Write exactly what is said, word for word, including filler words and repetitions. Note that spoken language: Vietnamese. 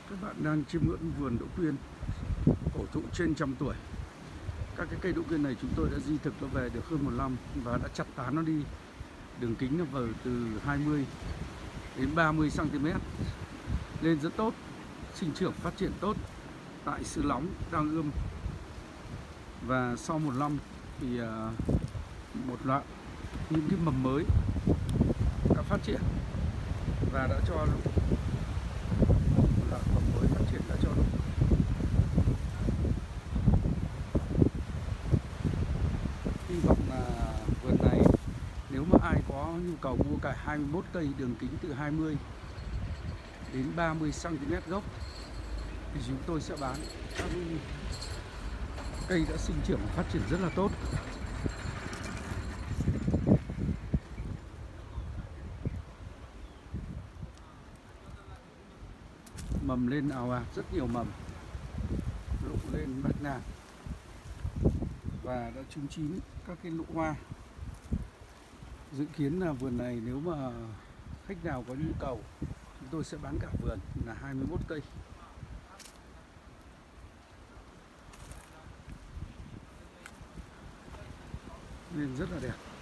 Các bạn đang chiêm ngưỡng vườn đỗ quyên cổ thụ trên trăm tuổi. Các cái cây đỗ quyên này chúng tôi đã di thực nó về được hơn một năm và đã chặt tán nó đi. Đường kính nó vào từ hai mươi đến ba mươi xăng ti mét, lên rất tốt, sinh trưởng phát triển tốt tại Sư Lóng, Đang Ươm. Và sau một năm thì một loạt những cái mầm mới đã phát triển và đã cho lụ. Một loạt mầm mới phát triển đã cho lụ. Hy vọng là vườn này nếu mà ai có nhu cầu mua cả hai mươi mốt cây, đường kính từ hai mươi đến ba mươi xăng ti mét gốc thì chúng tôi sẽ bán. Các cây đã sinh trưởng phát triển rất là tốt. Mầm lên ào ạt, rất nhiều mầm, lụ lên bạt ngàn và đã trúng chín các cái lụ hoa. Dự kiến là vườn này nếu mà khách nào có nhu cầu, chúng tôi sẽ bán cả vườn là hai mươi mốt cây. Nên rất là đẹp.